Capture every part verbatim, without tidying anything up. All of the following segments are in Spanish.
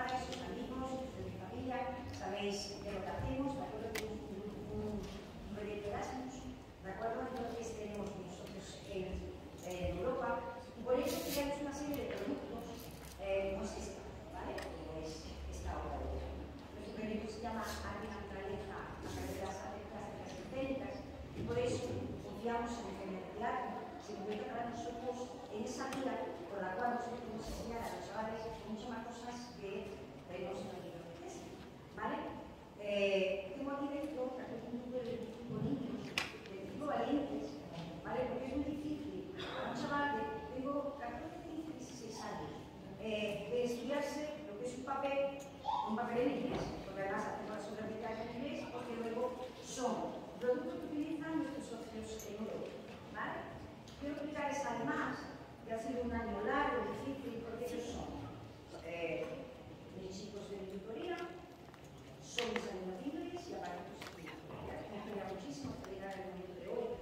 padres, sus amigos, de mi familia, sabéis de lo que hacemos, de acuerdo, tenemos un, un, un proyecto Erasmus, de acuerdo, entonces tenemos nosotros en, en Europa, y por eso creamos una serie de productos, eh, como es esta, ¿vale? Como es esta obra de ella. Nuestro proyecto se llama Arte y Naturaleza a través de las artes plásticas y escénicas, y por eso confiamos en el género teatro, se convierte para nosotros en esa guía por la cual nosotros podemos enseñar a los chavales muchas más cosas que vemos en los libros de texto, ¿vale? Eh, tengo aquí dentro un grupo de veinticinco niños, veinticinco valientes, ¿vale? Porque es muy difícil a un chaval de, tengo catorce, quince, dieciséis años, eh, de estudiarse lo que es un papel, un papel en inglés, porque además hacemos las obras literarias en inglés, porque luego son productos que utilizan nuestros socios en Europa, ¿vale? Quiero explicarles además que ha sido un año largo, difícil, porque ellos son eh, mis chicos de tutoría, son mis alumnos libres y aparte pues, me inspira muchísimo hasta llegar al momento de hoy.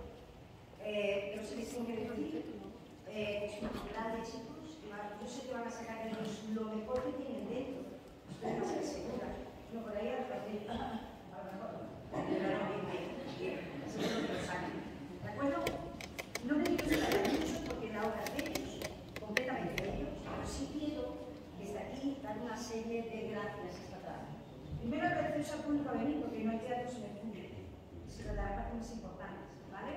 Eh, pero se les tiene que decir, eh, es una grande chicos, yo sé que van a sacar de ellos lo mejor que tienen dentro, estoy más que segura, no por ahí a lo mejor, a lo mejor, bien, bien, bien, seguro que lo saquen, ¿de acuerdo? No me quiero extrañar mucho porque la obra es de ellos, completamente de ellos, pero sí quiero desde aquí dar una serie de gracias esta tarde. Primero, agradeceros al público a venir porque no hay teatro sin el público, se lo dará partes más importantes, ¿vale?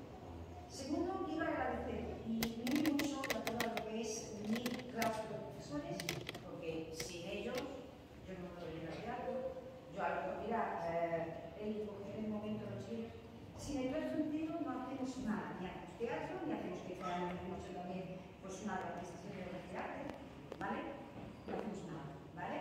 Segundo, quiero agradecer y muy mucho a todo lo que es mi claustro de profesores, porque sin ellos yo no puedo venir al teatro, yo a lo mejor, mira, eh, él en el momento de los libros, sin el claustro entero no hacemos nada, ni hacemos teatro, ni hacemos que cada año hemos hecho también pues, una representación de obras de arte, ¿vale? No hacemos nada, ¿vale?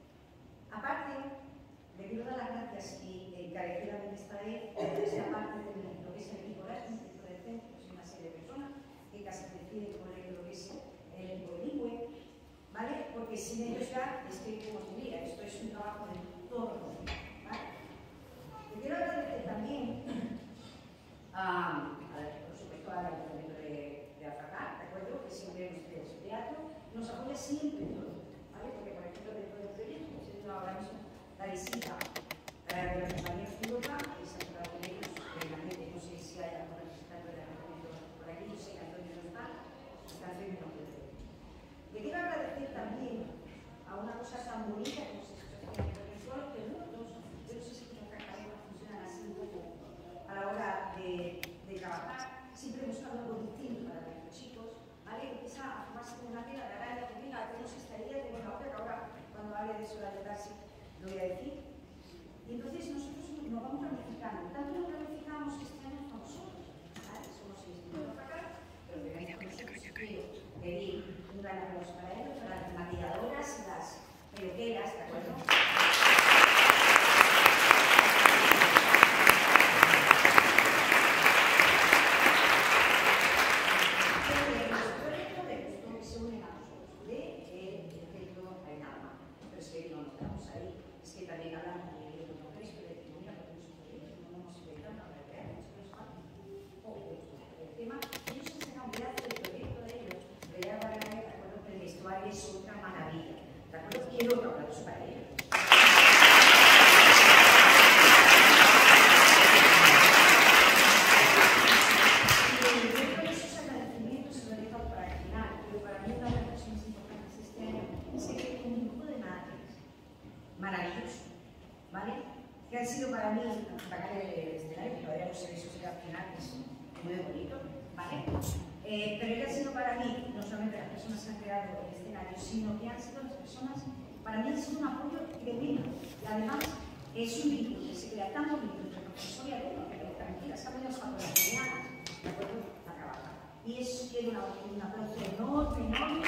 Aparte, le quiero dar las gracias y encarecidamente esta vez a esta parte de lo que es el equipo Erasmus, el equipo del centro, que es una serie de personas que casi deciden poner lo que es el equipo bilingüe, ¿vale? Porque sin ellos ya es que, como te diría, esto es un trabajo de todos los días, ¿vale? Le quiero agradecer también a, a por supuesto, al Ayuntamiento de, de Alfacar, ¿de acuerdo? Que siempre hemos tenido su teatro, nos apoya siempre en todo, ¿vale? Porque, por ejemplo, dentro del proyecto, hemos tenido ahora mismo la visita eh, de los compañeros de Europa, que se han quedado con ellos, realmente no sé si hay algún representante del Ayuntamiento por aquí, yo sé que Antonio no está, está haciendo un nombre de él. Le quiero agradecer también a una cosa tan bonita como se escucha en el suelo, que nosotros, yo no sé si nuestras cabezas funcionan así un poco a la hora de, de trabajar, siempre buscando algo distinto para nuestros chicos, ¿vale? Empieza a formarse como una tela de araña, que mira, tenemos esta idea, tenemos la otra, que ahora cuando hable de eso de ayudarse lo voy a decir. Y entonces nosotros nos vamos ramificando, tanto nos ramificamos que este año somos nosotros, ¿vale? Somos seis minutos para acá, pero tenemos nosotros quiero pedir un gran aplauso para ellos, para las maquilladoras y las peluqueras, ¿de acuerdo? Es otra maravilla, ¿de acuerdo? Quiero otro aplauso para ello. Y dentro de esos agradecimientos se lo he dejado para el final, pero para mí una de las cosas más importantes de este año es que hay un grupo de madres maravilloso, ¿vale? Que han sido para mí, para que el escenario, que todavía no sé eso será al final, que es muy bonito, ¿vale? Eh, pero que han sido para mí, no solamente las personas que han creado el escenario, sino que han sido las personas, para mí han sido un apoyo tremendo. Y además es un vínculo que se crea tan bonito entre profesor y alumno, que tranquilas, han venido cuando las mañanas, ¿de acuerdo? A trabajar. Y eso tiene una, un aplauso enorme, enorme.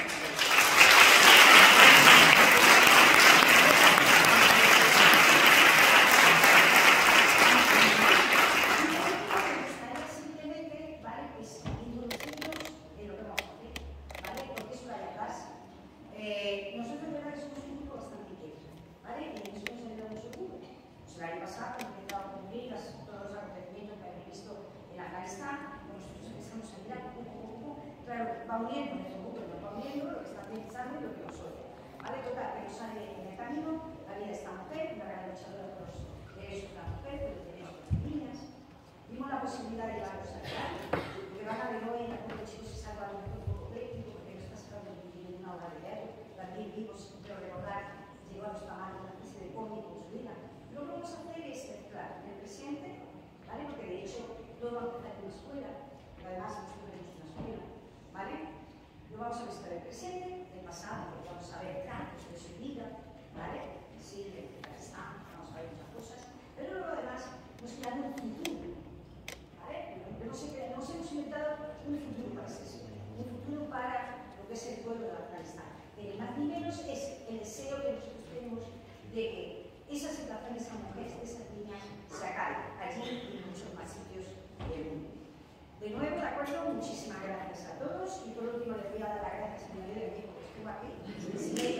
Eh, nosotros de verdad que somos un grupo bastante inquieto, ¿vale? Y en eso nos ha ayudado mucho el grupo. Pues el año pasado hemos intentado cumplir las, todos los acontecimientos que habéis visto en Afganistán, pues nosotros empezamos a mirar poco a poco, claro, va uniendo, el grupo nos va uniendo lo que está pensando y lo que nos oye. ¿vale? Total, que nos sale en el camino la vida de esta mujer, una gran luchadora por los derechos de la mujer, por los derechos de las niñas. Vimos la posibilidad de llevarlos a teatro, porque van a ver hoy en algunos chicos se salva un poco colectivo, porque no está sacando ninguna obra de teatro, también vimos, quiero recordar, llegó a los tamaños una especie de cómic en su vida. Lo que vamos a hacer es mezclar el presente, ¿vale? Porque de hecho todo va a empezar en una escuela, y además nosotros tenemos una escuela, ¿vale? Lo vamos a mezclar el presente, el pasado, porque vamos a ver cantos de su vida, ¿vale? Sí, de Afganistán, vamos a ver muchas cosas, pero luego además nos queda un futuro, ¿vale? Hemos, hemos inventado un futuro para ese un futuro para lo que es el pueblo de Afganistán. El más ni menos es el deseo que nosotros tenemos de que esas situaciones a mujeres de esas niñas se acaben allí y en muchos más sitios del mundo. De nuevo, de acuerdo, muchísimas gracias a todos y por último les voy a dar las gracias a mi amigo que estuvo aquí. Sí.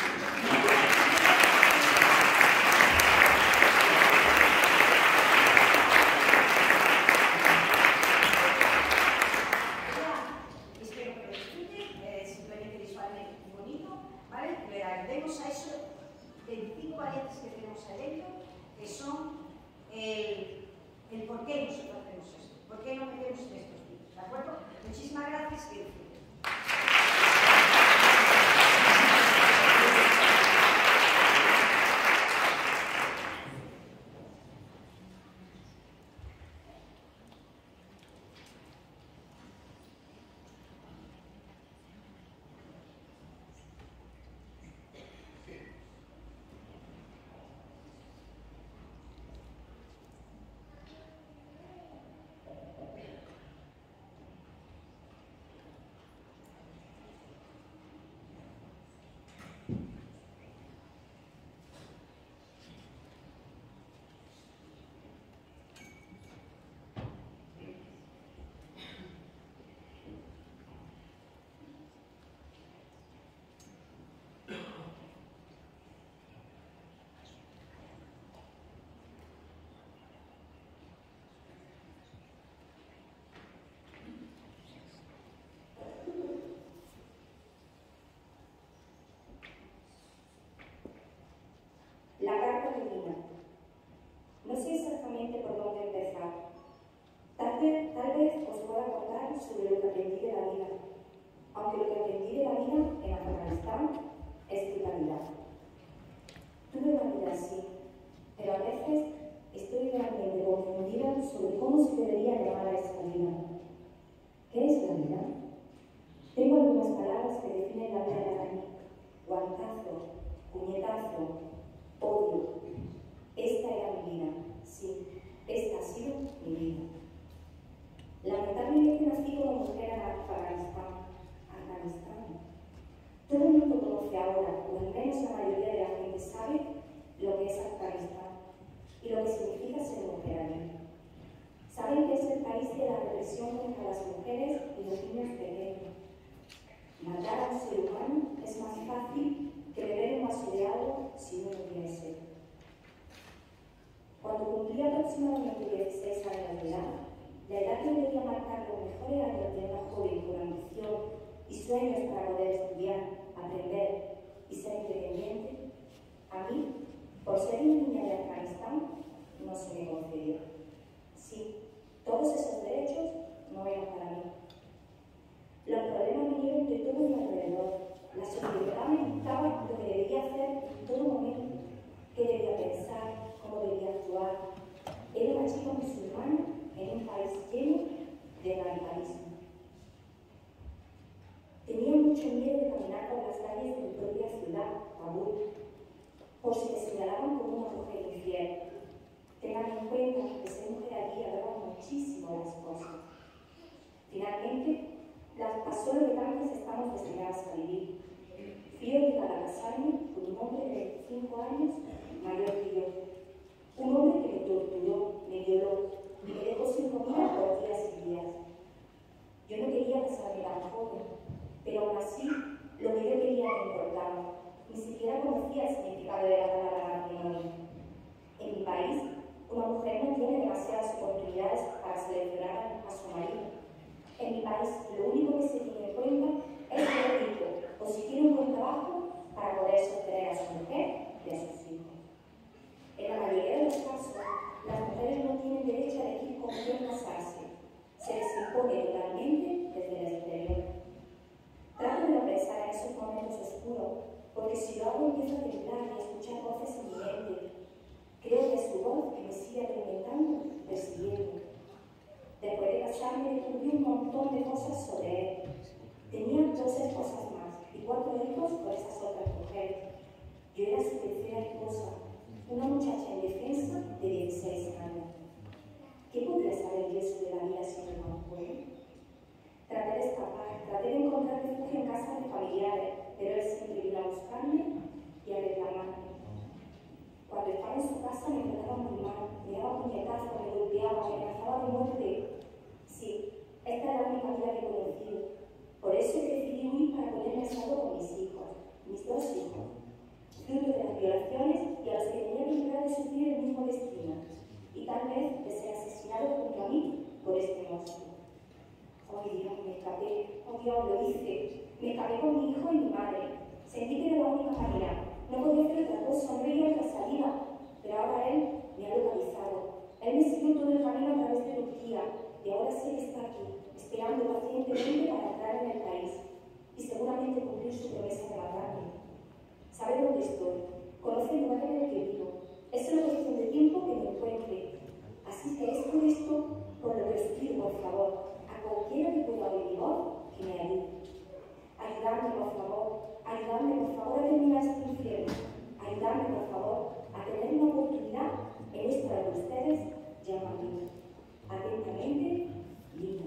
Espero que lo disfruten, eh, simplemente visualmente muy bonito, ¿vale? Le agradecemos a esos veinticinco valientes que tenemos adentro, que son el, el por qué nosotros hacemos esto, por qué no metemos en estos vídeos, ¿de acuerdo? Muchísimas gracias y disfruten. La carta divina. No sé exactamente por dónde empezar. Tal vez, tal vez os pueda contar sobre lo que aprendí de la vida, aunque lo que aprendí de la vida en Afganistán es brutalidad. Tuve una vida así, pero a veces estoy realmente confundida sobre cómo se debería llamar a esa vida. ¿Qué es la vida? Tengo algunas palabras que definen la vida para mí. Guantazo, puñetazo, odio. Esta era mi vida, sí, esta ha sido mi vida. Lamentablemente nací como mujer en Afganistán. Afganistán. Todo el mundo conoce ahora, o al menos la mayoría de la gente sabe lo que es Afganistán y lo que significa ser mujer allí. Saben que es el país de la represión contra las mujeres y los niños pequeños. Matar a un ser humano es más fácil que beber un vaso de agua si uno quiere ser. Cuando cumplí aproximadamente dieciséis años de edad, la edad que debía marcar los mejores años de una joven con ambición y sueños para poder estudiar, aprender y ser independiente, a mí, por ser una niña de Afganistán, no se me concedió. Sí, todos esos derechos no eran para mí. Los problemas vinieron de todo mi alrededor. La sociedad me dictaba lo que debía hacer en todo momento, qué debía pensar, cómo debía actuar. Era una chica musulmana en un país lleno de radicalismo. Tenía mucho miedo de caminar por las calles de mi propia ciudad, Kabul, por si me señalaban como una mujer infiel. Tengan en cuenta que ser mujer allí hablaba muchísimo las cosas. Finalmente, las pasó lo que tantos estamos destinadas a vivir. Fui obligada a casarme con un hombre de veinticinco años mayor que yo. Un hombre que me torturó, me violó y me dejó sin comida por días y días. Yo no quería casarme tan joven, pero aún así lo que yo quería me importaba. Ni siquiera conocía el significado de la palabra matrimonio. En mi país, una mujer no tiene demasiadas oportunidades para seleccionar a su marido. En mi país, lo único que se tiene en cuenta es ser rico o si tiene un buen trabajo para poder un montón de cosas sobre él. Tenía dos esposas más y cuatro hijos por esas otras mujeres. Yo era su tercera esposa, una muchacha indefensa de dieciséis años. ¿Qué podría saber yo sobre la vida sin el conjuego? Traté de escapar, traté de encontrar refugio en casa de familiares, pero él siempre vino a buscarme y a reclamarme. Cuando estaba en su casa me trataba muy mal, me daba puñetazos, me golpeaba, me amenazaba de muerte. Sí, esta es la única vida que he conocido. Por eso decidí huir para ponerme a salvo con mis hijos, mis dos hijos, fruto de las violaciones y a los que tenía que llegar de sufrir el mismo destino, y tal vez de ser asesinado junto a mí por este monstruo. Oh Dios, me escapé, oh Dios, lo hice, me escapé con mi hijo y mi madre. Sentí que era la única manera, no podía hacer otra cosa, no veía otra salida, pero ahora él me ha localizado. Él me siguió todo el camino a través de Turquía, y ahora sé que está aquí, esperando pacientemente para entrar en el país, y seguramente cumplir su promesa de matarme. Sabe dónde estoy, conoce el lugar en el que vivo, es solo cuestión de tiempo que me encuentre. Así que es por esto por lo que os pido, por favor, a cualquiera que pueda oír mi voz, que me ayude. Ayudadme, por favor, ayudadme, por favor, a terminar este infierno. Ayudadme, por favor, a tener una oportunidad en esto que ustedes llaman vida. Atentamente, Lina.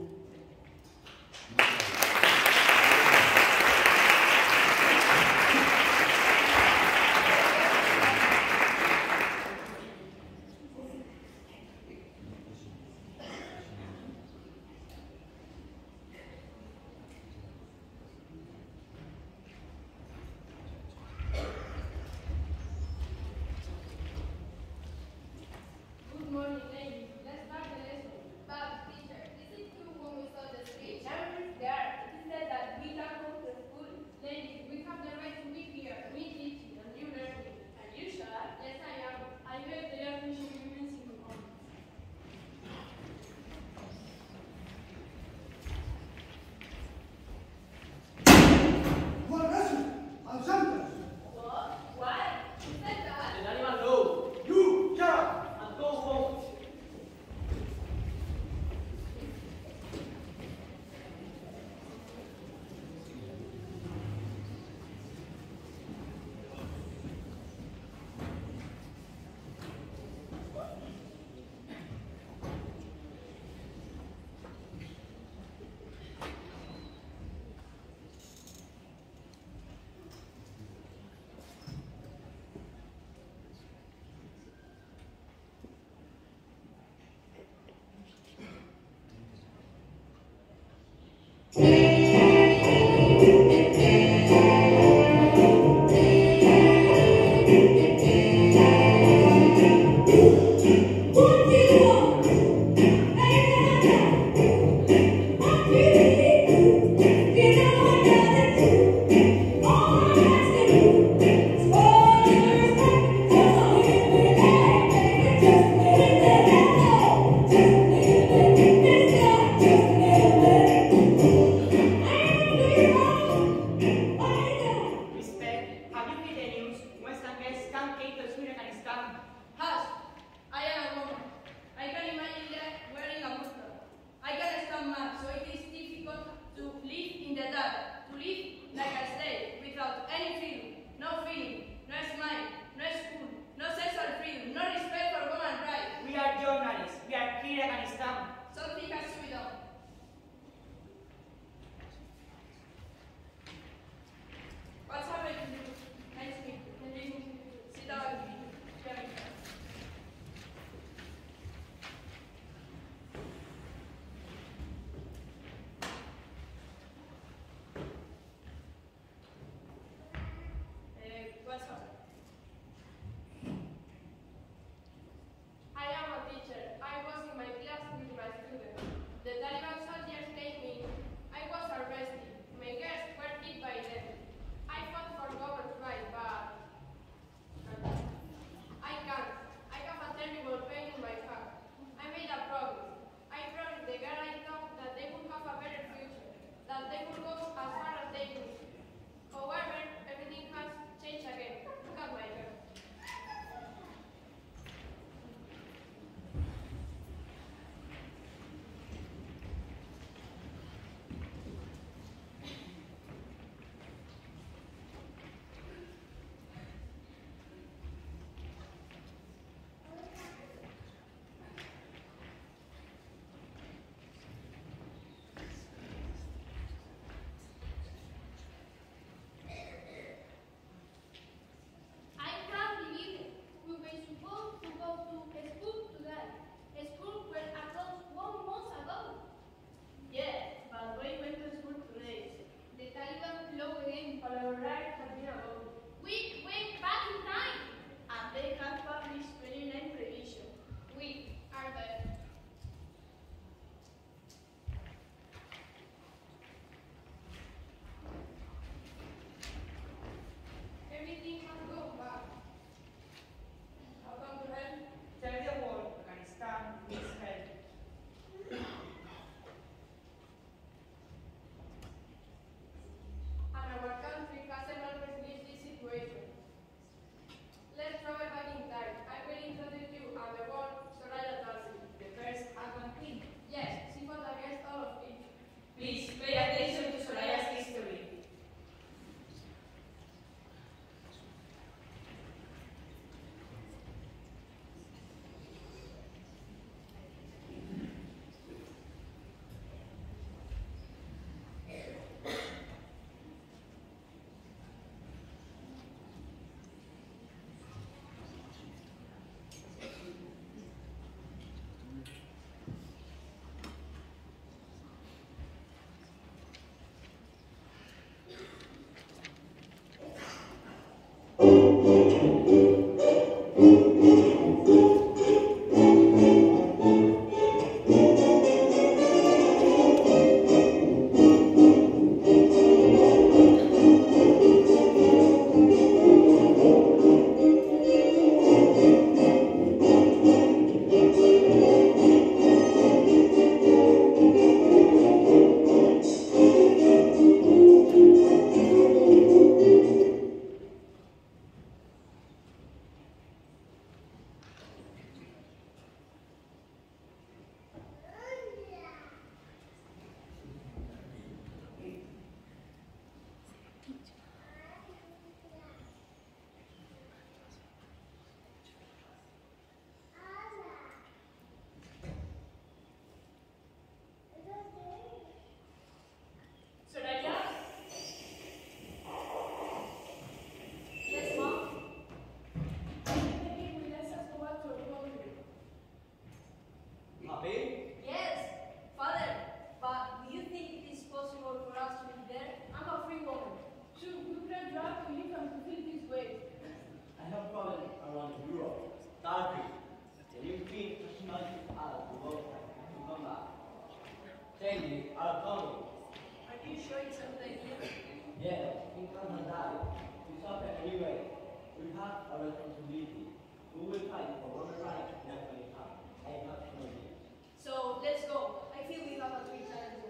You sure it's a good idea? Yeah, we can't die. We suffer anyway. We have a responsibility. We will fight for women's rights in Afghanistan. I have no idea. So let's go. I feel we have a three challenges.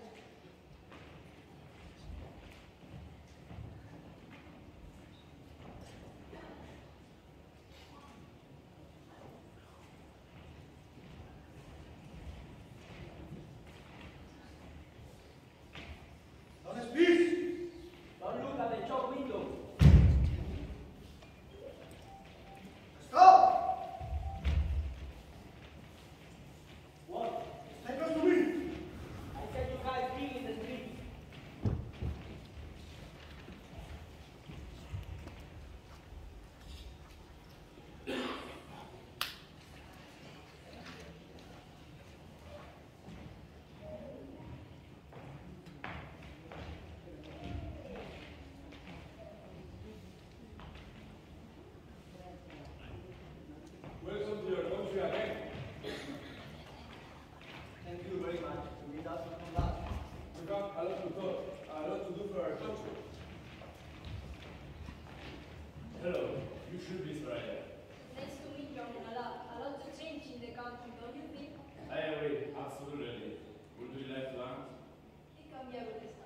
Don't speak! Don't look at the shop window. Stop! What? Stay close to me! I said you guys be in the street. Welcome to your country again. Thank you very much to meet us from that. We have a lot to talk, a lot to do for our country. Hello, you should be Israel. Nice to meet you, Abdullah. A lot to change in the country, don't you think? I agree, absolutely. Would you like to learn? It can be a good start.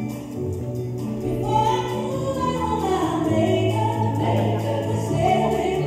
Before I move, I want my makeup, makeup, stay with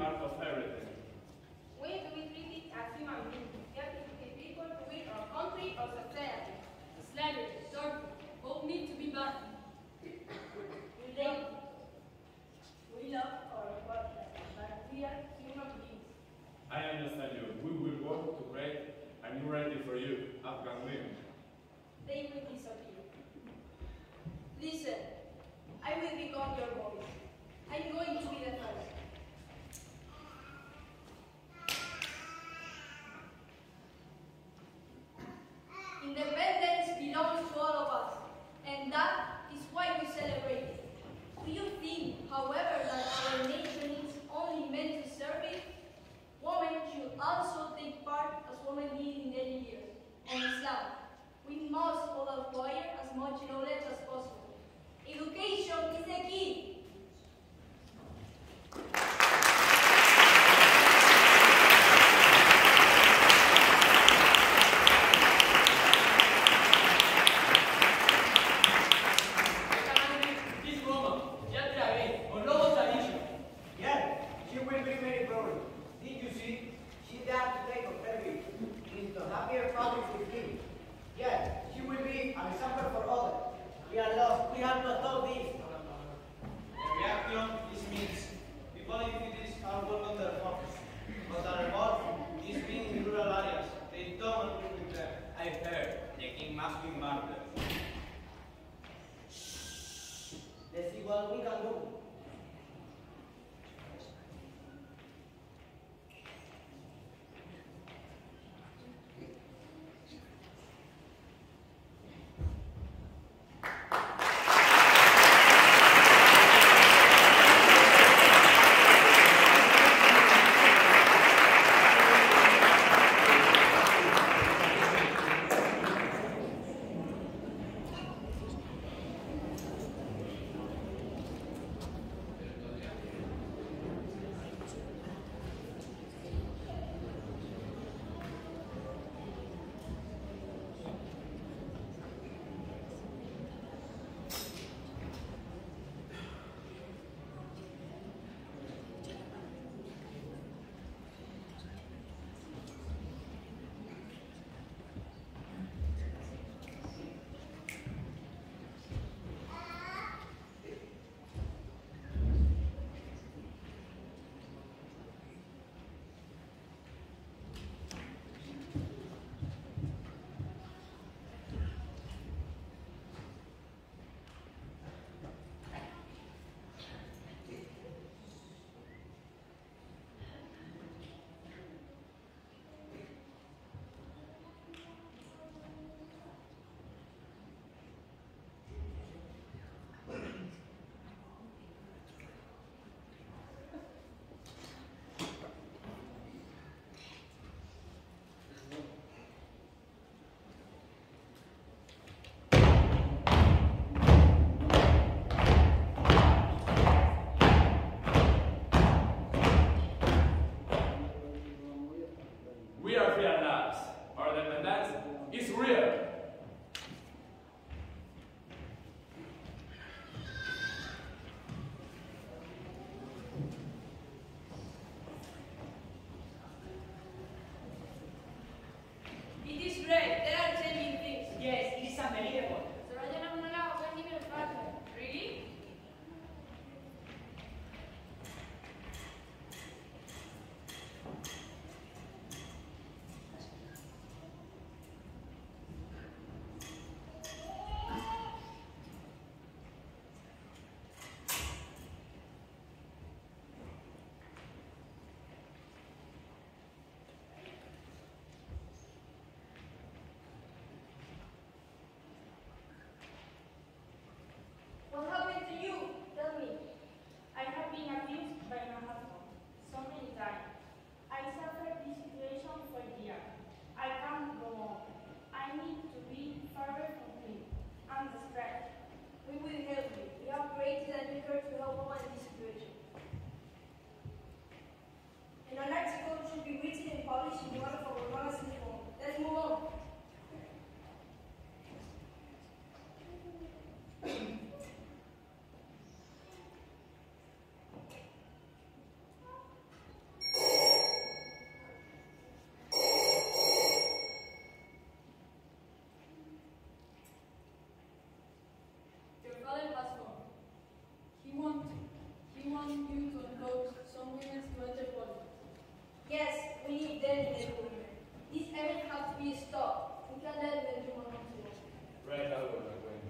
part of everything. We need to be treated as human beings. We have to be people to win our country or society. Slavery, torture, all need to be banned. We love, we love our partner, but we are human beings. I understand you. We will work to create a new reality for you, Afghan women. They will disappear. Listen, I will become your voice. I'm going to be the first. Independence belongs to all of us, and that is why we celebrate it. Do you think, however, that our nation is only meant to serve it? Women should also take part as women did in daily years. On Islam, we must all acquire as much knowledge as possible. Education is the key. This woman, Yatra Bey, on Lobo Tradition. Yes, she will bring many problems. Did you see? She dared to take of her way into happier families with him. Yes, she will be an example for others. We are lost. We have not done this. The reaction is mixed. People in cities are welcome to the focus, but the revolt is being in rural areas. They don't agree with them. I've heard the king must be murdered. Let's see what we can do. We are free at last. Our independence is real. It is great. There are changing things. Yes, it is unbelievable. Really? be dead in the government. This event has to be stopped. We can't let them do more to us. Right, I will. I'm going.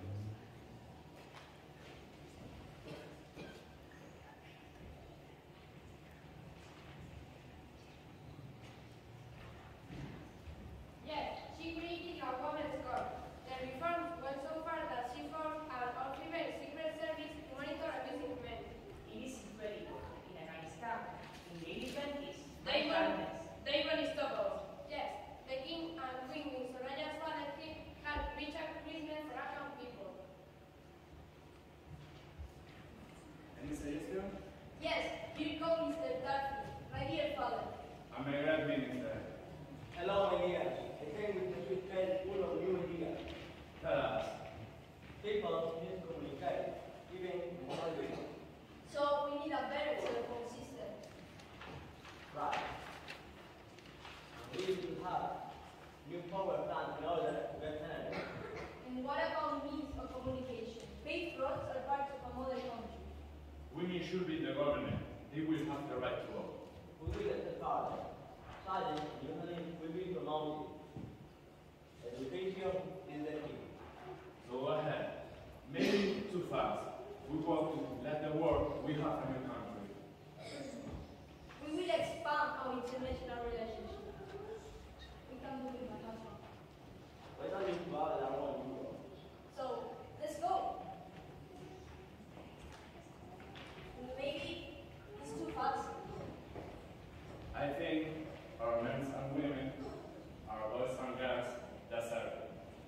Yes, she created a women's court. The reforms went so far that she formed an all-female secret service to monitor abusing men. It is incredible. In Afghanistan, in the early twenties, They were, violence. they were unstoppable. Yes, the king and queen with Soraya's father king had reached agreement for Afghan people. Any suggestion? Yes, here comes Mister Darcy. My dear father. I'm a great minister. Hello, my dear. I came with the sweet tale full of new ideas. Tell us. People need to communicate, even in hungry. So we need a better telephone system. Right. And we will have new power plants in order to get energy. And what about means of communication? Paved roads are part of a modern country. Women should be the government. They will have the right to vote. We will get the power. Science usually will be promoted. Education is the key. Go ahead. Maybe too fast. We want to let the world we have a new country. We will expand our international relationship. We can do it, my husband. Why don't you go out and want to go? So, let's go. Maybe it's too fast. I think our men and women, our boys and girls, deserve it.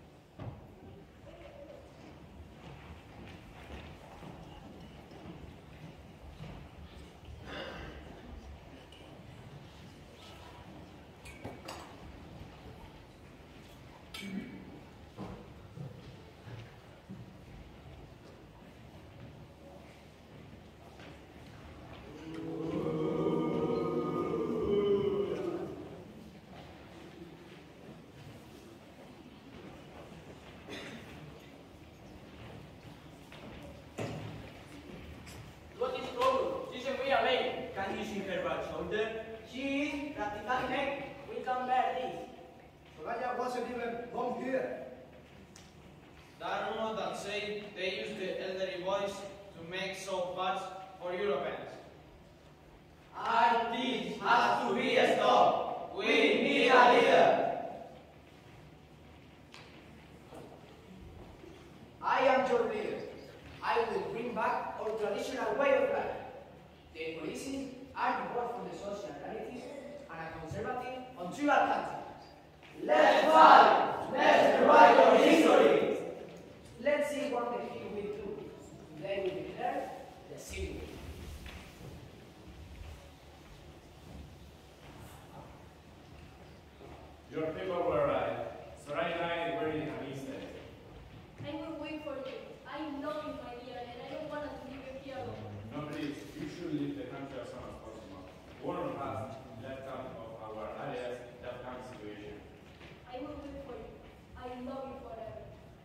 What is wrong? She should be away. Can you see her right shoulder? She is practically naked. We can bear this. Soraya wasn't even born here. There are rumors that say they use the elderly boys to make soap baths for Europeans. I this has to be stopped. We need a leader. I am your leader. I will bring back our traditional way of life. The policies are divorced from the social realities and a conservative on tribal country. Let's fight! Let's rewrite our history! Let's see what the king will do. They will declare the civil war. Your people were right. Soraya and I were in a mistake. I will wait for you. I know you, my dear, and I don't want to leave you here alone. No, please, you should leave the country as soon as possible. One of us left out of our areas that kind of situation. I will wait for you. I love you forever.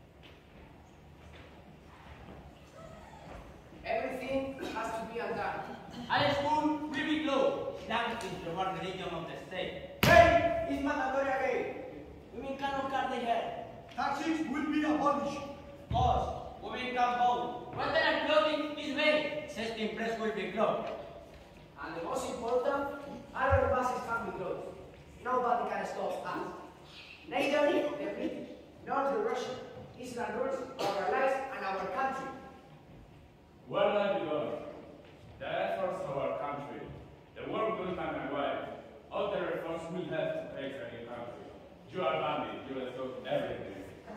Everything has to be undone. All school will be closed. Islam is the world religion of the state. Hey! It's mandatory again. Women cannot cut their hair. Taxes will be abolished. Boss, women can vote. Western clothing is made. Sestin press will be closed. And the most important, all our buses can be closed. Nobody can stop us. Neither the British nor the Russian. Islam rules our lives and our country. Well done, God. The efforts of our country, the work done by my wife, all the reforms will have to create a new country. You are bandit, you will stop everything.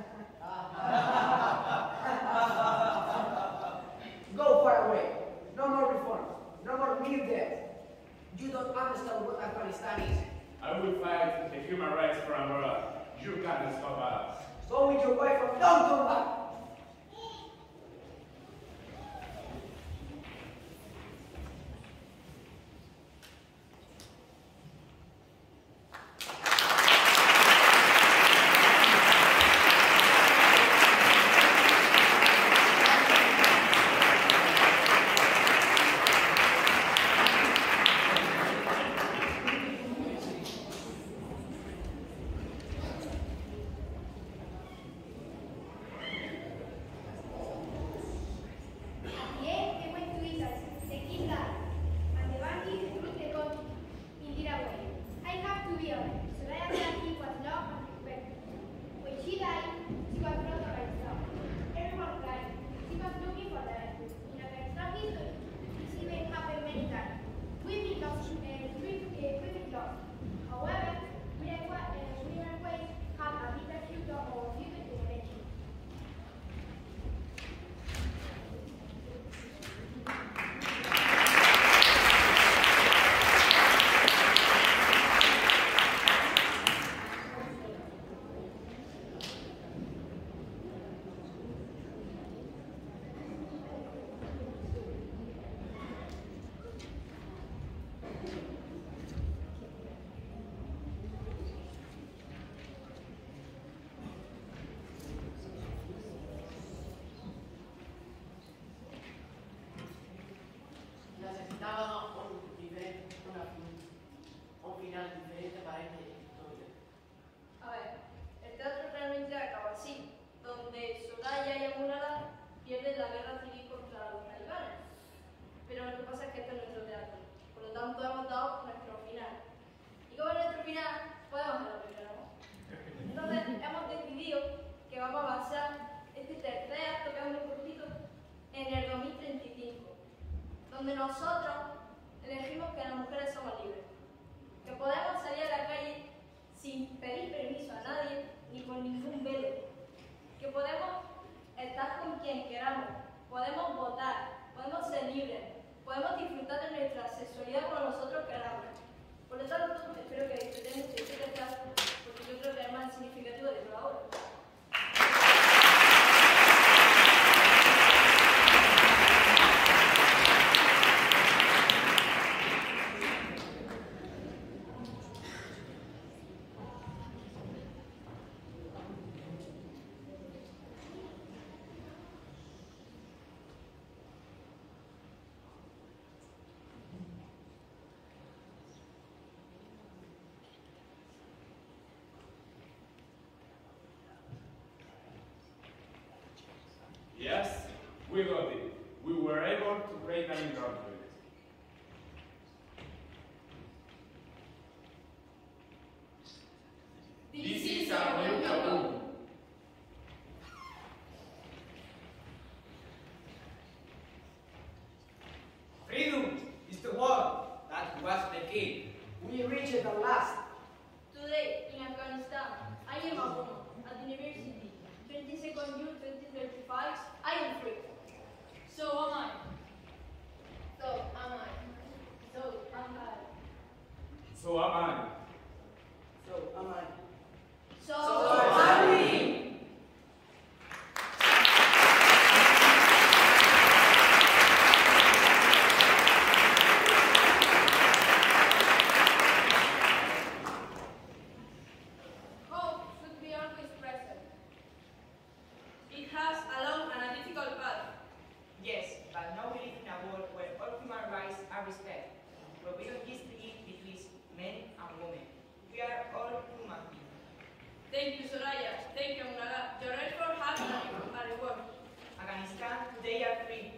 Go far away. No more reform. No more mere death. You don't understand what Afghanistan is. I will fight the human rights for Amora. You can't stop us. Go with your wife and don't come back. final podemos hacer lo que queramos. Entonces hemos decidido que vamos a avanzar este tercer acto, que es muy cortito, en el dos mil treinta y cinco, donde nosotros elegimos que las mujeres somos libres, que podemos salir a la calle sin pedir permiso a nadie ni con ningún velo, que podemos estar con quien queramos, podemos votar, podemos ser libres, podemos disfrutar de nuestra sexualidad como nosotros queramos. Por lo tanto, espero que disfruten mucho este retraso, porque yo creo que es más significativo de lo ahora. Yes, we got it. We were able to create an new country. This is our new taboo. Freedom is the word that was the key. We reached it at last. Today, in Afghanistan, I am a woman at the university. twenty-second June twenty thirty-five, I am free. So am I. So am I. So am I. So am I. So am I. So, So am am we. Hope should be always present. It has a long and a difficult path. Yes, but now we live in a world where all human rights are respected, where we don't distinguish between men and women. We are all human beings. Thank you, Soraya. Thank you, Munara. Your effort has a reward. Afghanistan, they are free.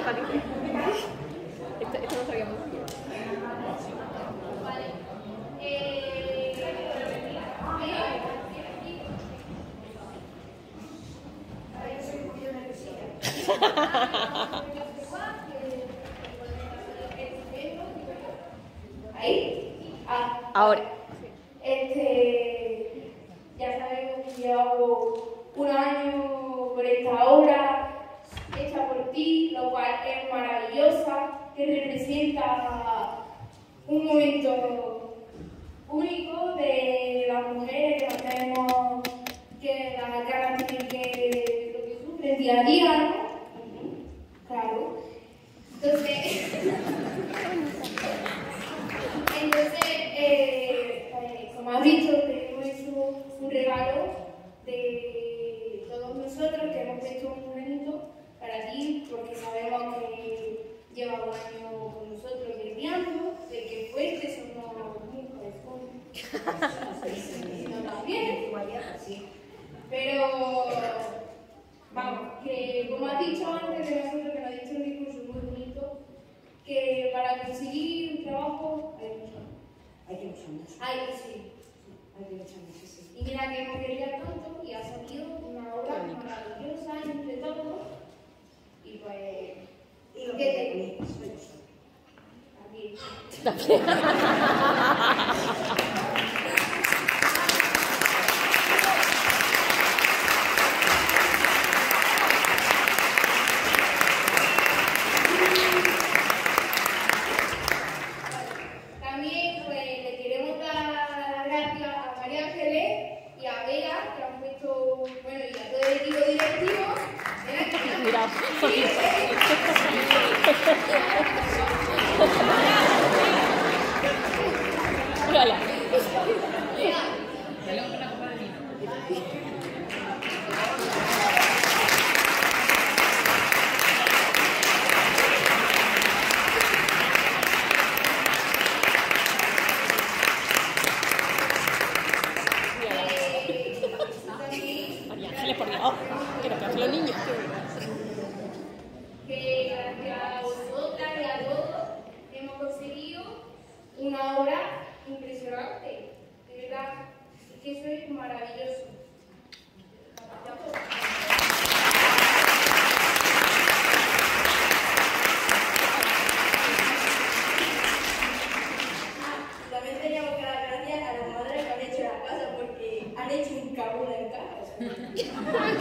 Esto, esto no sabíamos. Vale. Eh, Ahora yo soy un poquito nerviosilla. ¿Ahí? Ah, Ahora. Este, ya sabemos que llevamos un año por esta obra hecha por ti, lo cual es maravillosa, que representa un momento único de las mujeres que nos tenemos que las ganas tienen que lo que sufren día a día, ¿no? Claro. Entonces, entonces eh, eh, como has visto, te hemos hecho un regalo de todos nosotros que hemos puesto un granito para ti, porque sabemos que llevas un año con nosotros lidiando, de que fuertes somos mujeres con también. Pero vamos, que como has dicho antes de nosotros, que nos has dicho un discurso muy bonito, que para conseguir un trabajo hay que luchar. Hay que luchar mucho. Hay que sí. Hay que luchar muchísimo. Y mira que hemos querido tanto y ha salido una obra maravillosa entre todos. Y pues. Y lo ¿qué que te te soy yo. Aquí. También pues, le queremos dar las gracias a María Ángeles y a Vera, que han puesto, bueno, y a todo el equipo directivo. Mira. Mírala. María Ángeles, por Dios, que no te hacen los niños. Que gracias a vosotras y a todos hemos conseguido una obra impresionante. De verdad, es que eso es maravilloso. También teníamos que dar gracias a las madres que han hecho la casa porque han hecho un cabula en casa.